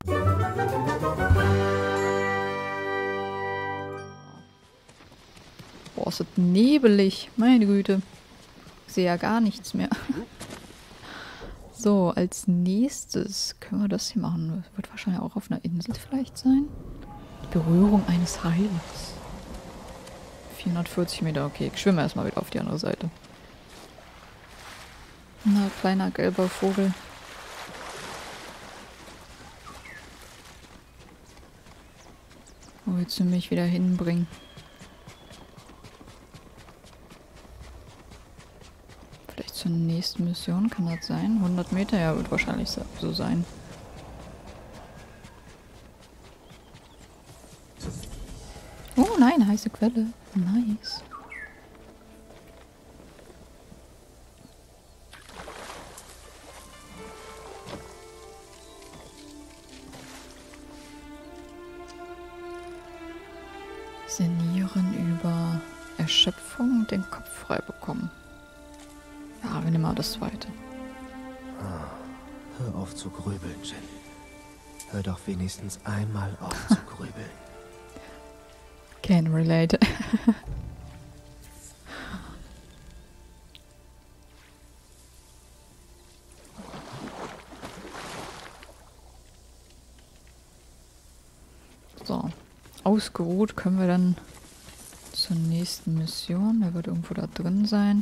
Boah, ist das nebelig. Meine Güte. Ich sehe ja gar nichts mehr. So, als nächstes können wir das hier machen. Das wird wahrscheinlich auch auf einer Insel vielleicht sein. Die Berührung eines Heilers. 440 Meter, okay. Ich schwimme erstmal wieder auf die andere Seite. Na, kleiner gelber Vogel. Wo willst du mich wieder hinbringen? Vielleicht zur nächsten Mission, kann das sein? 100 Meter? Ja, wird wahrscheinlich so sein. Oh nein, heiße Quelle. Nice. Senieren über Erschöpfung und den Kopf frei bekommen. Ja, wir nehmen mal das zweite. Hör auf zu grübeln, Jenny. Hör doch wenigstens einmal auf zu grübeln. Can relate. So. Ausgeruht können wir dann zur nächsten Mission. Der wird irgendwo da drin sein.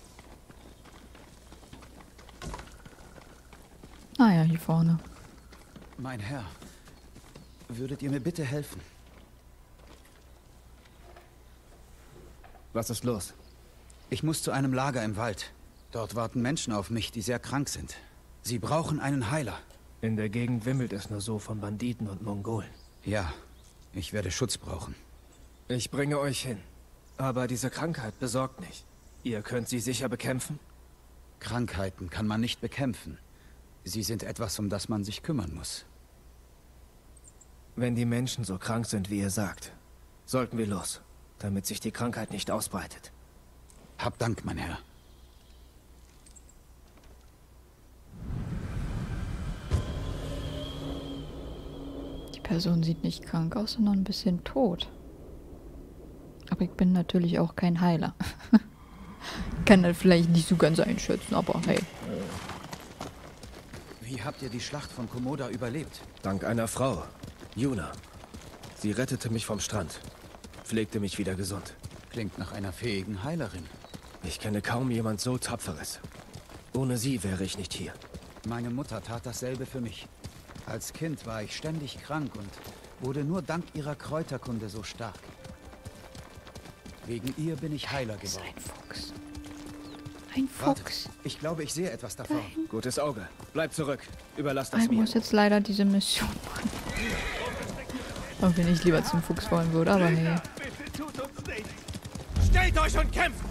Ah ja, hier vorne. Mein Herr, würdet ihr mir bitte helfen? Was ist los? Ich muss zu einem Lager im Wald. Dort warten Menschen auf mich, die sehr krank sind. Sie brauchen einen Heiler. In der Gegend wimmelt es nur so von Banditen und Mongolen. Ja, ich werde Schutz brauchen. Ich bringe euch hin. Aber diese Krankheit besorgt mich. Ihr könnt sie sicher bekämpfen? Krankheiten kann man nicht bekämpfen. Sie sind etwas, um das man sich kümmern muss. Wenn die Menschen so krank sind, wie ihr sagt, sollten wir los, damit sich die Krankheit nicht ausbreitet. Hab Dank, mein Herr. Die Person sieht nicht krank aus, sondern ein bisschen tot. Aber ich bin natürlich auch kein Heiler. Kann das vielleicht nicht so ganz einschätzen, aber hey. Wie habt ihr die Schlacht von Komoda überlebt? Dank einer Frau, Yuna. Sie rettete mich vom Strand, pflegte mich wieder gesund. Klingt nach einer fähigen Heilerin. Ich kenne kaum jemand so Tapferes. Ohne sie wäre ich nicht hier. Meine Mutter tat dasselbe für mich. Als Kind war ich ständig krank und wurde nur dank ihrer Kräuterkunde so stark. Wegen ihr bin ich Heiler Das ist geworden. ein Fuchs. Ein Warte, Fuchs. ich glaube, ich sehe etwas davon. Nein. Gutes Auge. Bleib zurück. Überlass das Ich mir. muss jetzt leider diese Mission machen. Auch wenn ich lieber zum Fuchs wollen würde, aber hey. Bitte tut uns nichts! Stellt euch und kämpft!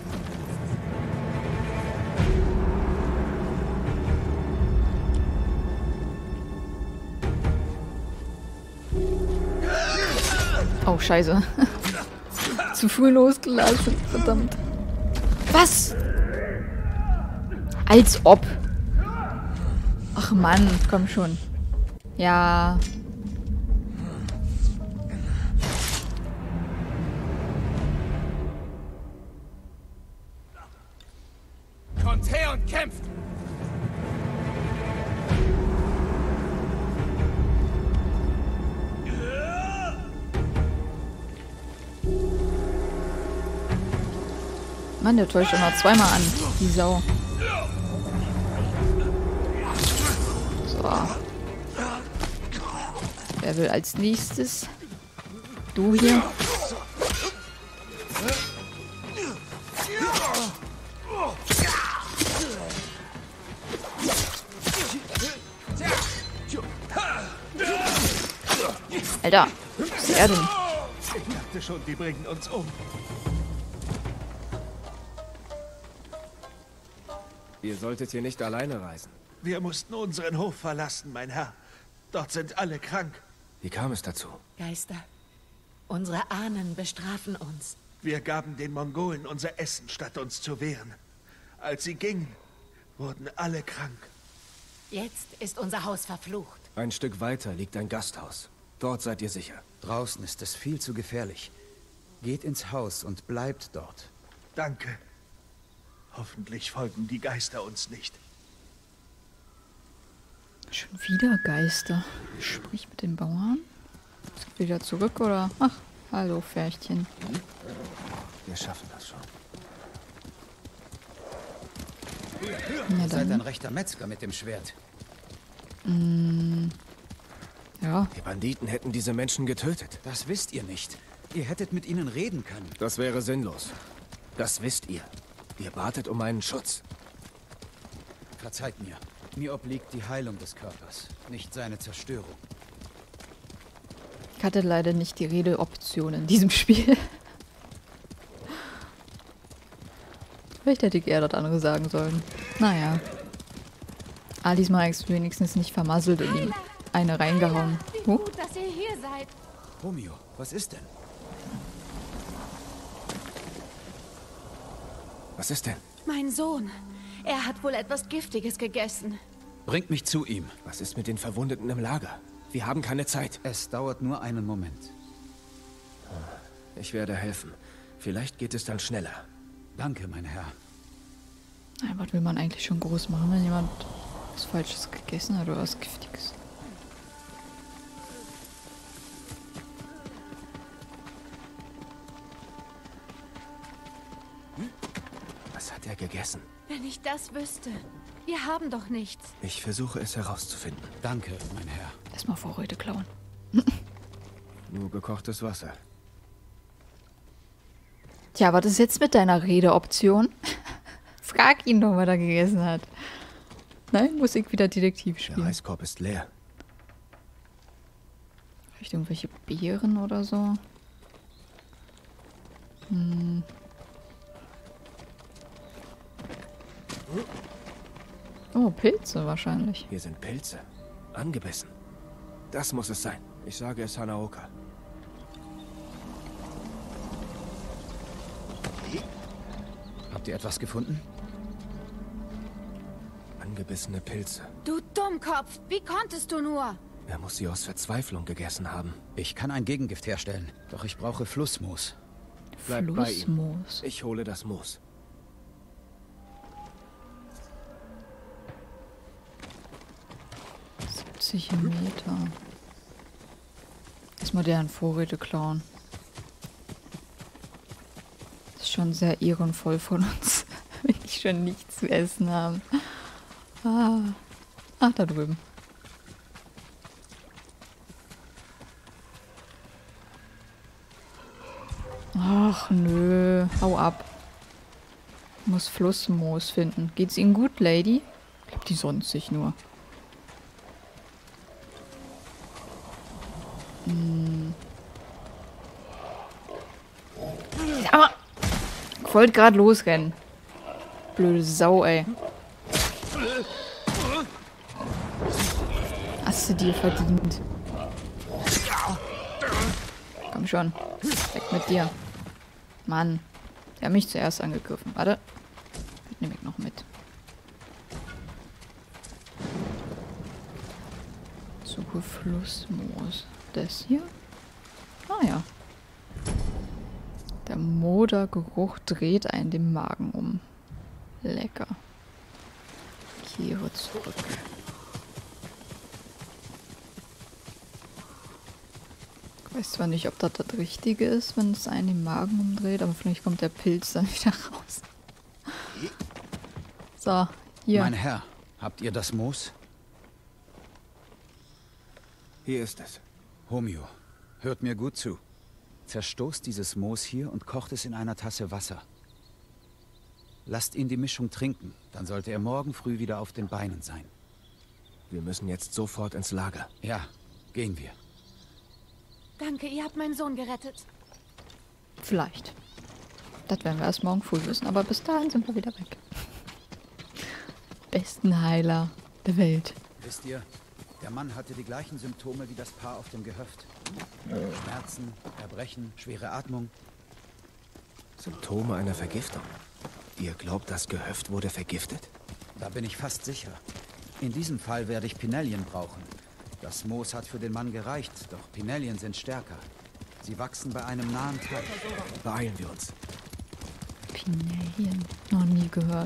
Oh, scheiße. Zu früh losgelassen. Verdammt. Was? Als ob. Ach Mann, komm schon. Ja. Kommt her und kämpft! Mann, der täuscht schon noch zweimal an. Die Sau. So. Wer will als nächstes? Du hier. Alter, was ist er denn? Ich dachte schon, die bringen uns um. Ihr solltet hier nicht alleine reisen. Wir mussten unseren Hof verlassen, mein Herr. Dort sind alle krank. Wie kam es dazu? Geister, unsere Ahnen bestrafen uns. Wir gaben den Mongolen unser Essen, statt uns zu wehren. Als sie gingen, wurden alle krank. Jetzt ist unser Haus verflucht. Ein Stück weiter liegt ein Gasthaus. Dort seid ihr sicher. Draußen ist es viel zu gefährlich. Geht ins Haus und bleibt dort. Danke. Hoffentlich folgen die Geister uns nicht. Schon wieder Geister. Sprich mit dem Bauern. Ist wieder zurück oder? Ach, hallo Pferdchen. Wir schaffen das schon. Na Ihr seid ein dann. rechter Metzger mit dem Schwert. Ja, Die Banditen hätten diese Menschen getötet. Das wisst ihr nicht. Ihr hättet mit ihnen reden können. Das wäre sinnlos. Das wisst ihr. Ihr batet um meinen Schutz. Verzeiht mir. Mir obliegt die Heilung des Körpers, nicht seine Zerstörung. ich hatte leider nicht die Redeoption in diesem Spiel. Vielleicht hätte ich eher das andere sagen sollen. Naja. Diesmal habe ich es wenigstens nicht vermasselt und ihm eine reingehauen. Wie gut, dass ihr hier seid. Romeo, was ist denn? Was ist denn? Mein Sohn. Er hat wohl etwas Giftiges gegessen. Bringt mich zu ihm. Was ist mit den Verwundeten im Lager? Wir haben keine Zeit. Es dauert nur einen Moment. Ich werde helfen. Vielleicht geht es dann schneller. Danke, mein Herr. Nein, was will man eigentlich schon groß machen, wenn jemand was Falsches gegessen hat oder was Giftiges? Was hat er gegessen? Wenn ich das wüsste. Wir haben doch nichts. Ich versuche es herauszufinden. Danke, mein Herr. Erstmal Vorräte klauen. Nur gekochtes Wasser. Tja, was ist jetzt mit deiner Redeoption? Frag ihn doch, was er gegessen hat. Nein, muss ich wieder Detektiv Der spielen. Reiskorb ist leer. Vielleicht irgendwelche Beeren oder so. Oh, Pilze wahrscheinlich. Hier sind Pilze. Angebissen. Das muss es sein. Ich sage es Hanaoka. Habt ihr etwas gefunden? Angebissene Pilze. Du Dummkopf, wie konntest du nur? Er muss sie aus Verzweiflung gegessen haben. Ich kann ein Gegengift herstellen, doch ich brauche Flussmoos. Bleibt bei ihm. Flussmoos. Ich hole das Moos. 70 Meter. Erstmal deren Vorräte klauen. Das ist schon sehr ehrenvoll von uns, wenn die schon nichts zu essen haben. Ach, da drüben. Ach nö, hau ab. Muss Flussmoos finden. Geht's Ihnen gut, Lady? Ich glaube, die sonst sich nur. Aber ich wollte gerade losrennen. Blöde Sau, ey. Hast du dir verdient. Komm schon. Weg mit dir. Mann. Der hat mich zuerst angegriffen. Warte. Das nehme ich noch mit. Suche Flussmoos. Das hier? Ah ja. Der Modergeruch dreht einen den Magen um. Lecker. Kehre zurück. Ich weiß zwar nicht, ob das das Richtige ist, wenn es einen den Magen umdreht, aber vielleicht kommt der Pilz dann wieder raus. So, hier. Mein Herr, habt ihr das Moos? Hier ist es. Romeo, hört mir gut zu. Zerstoßt dieses Moos hier und kocht es in einer Tasse Wasser. Lasst ihn die Mischung trinken, dann sollte er morgen früh wieder auf den Beinen sein. Wir müssen jetzt sofort ins Lager. Ja, gehen wir. Danke, ihr habt meinen Sohn gerettet. Vielleicht. Das werden wir erst morgen früh wissen, aber bis dahin sind wir wieder weg. Besten Heiler der Welt. Wisst ihr, der Mann hatte die gleichen Symptome wie das Paar auf dem Gehöft. Schmerzen, Erbrechen, schwere Atmung. Symptome einer Vergiftung. Ihr glaubt, das Gehöft wurde vergiftet? Da bin ich fast sicher. In diesem Fall werde ich Pinellien brauchen. Das Moos hat für den Mann gereicht, doch Pinellien sind stärker. Sie wachsen bei einem nahen Teich. Beeilen wir uns. Pinellien. Noch nie gehört.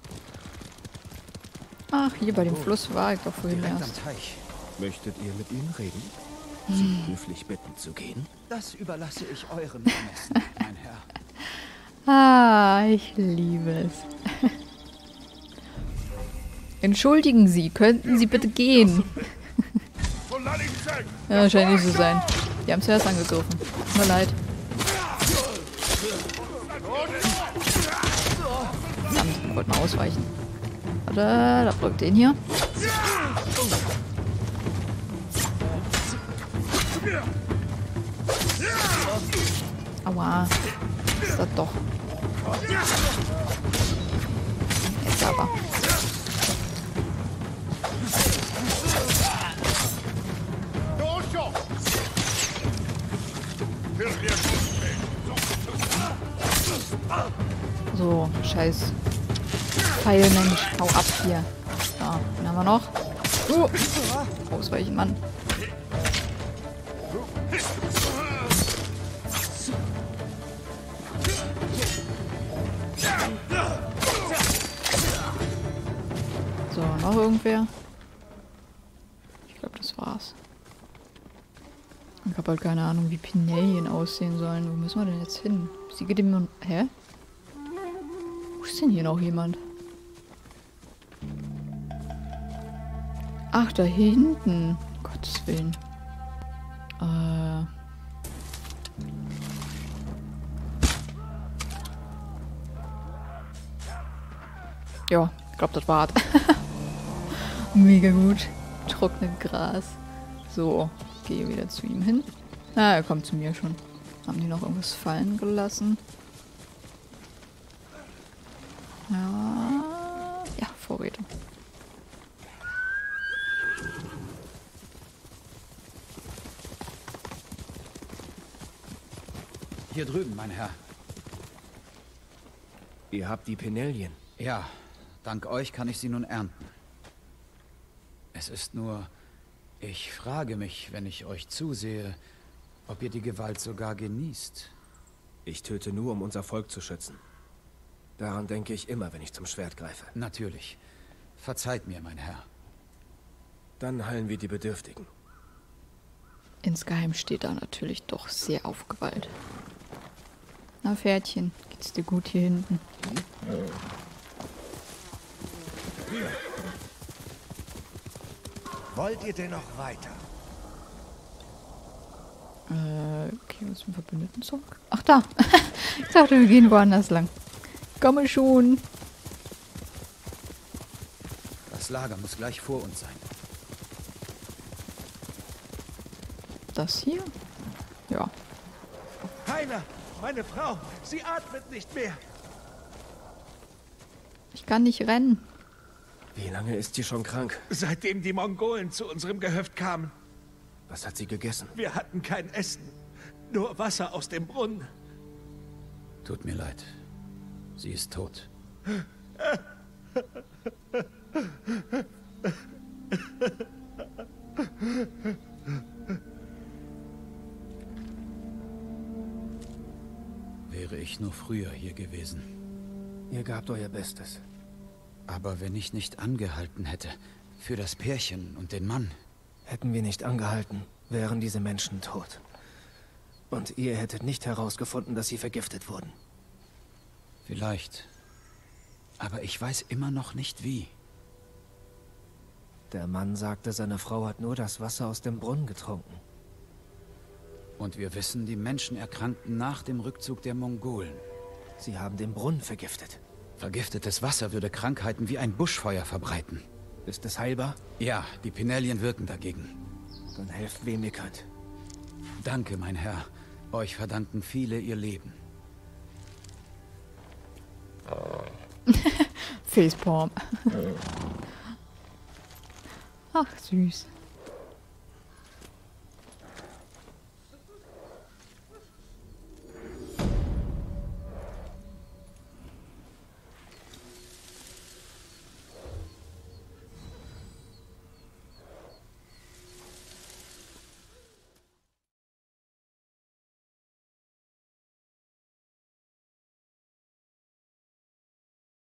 Ach, hier bei dem Fluss war ich doch vorhin Direkt am erst. Teich. Möchtet ihr mit ihnen reden? Sie höflich bitten zu gehen? Das überlasse ich eurem Ermessen, mein Herr. Ah, ich liebe es. Entschuldigen Sie, könnten Sie bitte gehen? Ja, scheint nicht so zu sein. Die haben zuerst angegriffen. Tut mir leid. Verdammt, wollten wir ausweichen. Warte, da drückt den hier. Aua. Ist das doch. Jetzt aber. So, scheiß Pfeilmensch, hau ab hier. So, den haben wir noch. Ausweichen, Mann. So, noch irgendwer? Ich glaube, das war's. Ich habe halt keine Ahnung, wie Pinellien aussehen sollen. Wo müssen wir denn jetzt hin? Siege dem... Hä? Wo ist denn hier noch jemand? Ach, da hinten. Um Gottes Willen. Ja, ich glaube, das war's. Mega gut. Trocknet Gras. So, gehe wieder zu ihm hin. Ah, er kommt zu mir schon. Haben die noch irgendwas fallen gelassen? Ja, ja, Vorräte. Hier drüben, mein Herr. Ihr habt die Pinellien. Ja, dank euch kann ich sie nun ernten. Es ist nur... Ich frage mich, wenn ich euch zusehe, ob ihr die Gewalt sogar genießt. Ich töte nur, um unser Volk zu schützen. Daran denke ich immer, wenn ich zum Schwert greife. Natürlich. Verzeiht mir, mein Herr. Dann heilen wir die Bedürftigen. Insgeheim steht da natürlich doch sehr aufgeweilt. Na, Pferdchen, geht's dir gut hier hinten? Wollt ihr denn noch weiter? Okay, was ist mit Verbündeten zurück? Ach, da. Ich dachte, wir gehen woanders lang. Komme schon. Das Lager muss gleich vor uns sein. Das hier? Ja. Heiler, meine Frau, sie atmet nicht mehr. Ich kann nicht rennen. Wie lange ist sie schon krank? Seitdem die Mongolen zu unserem Gehöft kamen. Was hat sie gegessen? Wir hatten kein Essen, nur Wasser aus dem Brunnen. Tut mir leid. Sie ist tot. Wäre ich nur früher hier gewesen. Ihr gabt euer Bestes. Aber wenn ich nicht angehalten hätte, für das Pärchen und den Mann... Hätten wir nicht angehalten, wären diese Menschen tot. Und ihr hättet nicht herausgefunden, dass sie vergiftet wurden. Vielleicht. Aber ich weiß immer noch nicht wie. Der Mann sagte, seine Frau hat nur das Wasser aus dem Brunnen getrunken. Und wir wissen, die Menschen erkrankten nach dem Rückzug der Mongolen. Sie haben den Brunnen vergiftet. Vergiftetes Wasser würde Krankheiten wie ein Buschfeuer verbreiten. Ist es heilbar? Ja, die Pinellien wirken dagegen. Dann helft, wem ihr könnt. Danke, mein Herr. Euch verdanken viele ihr Leben. Facepalm. Ach, süß.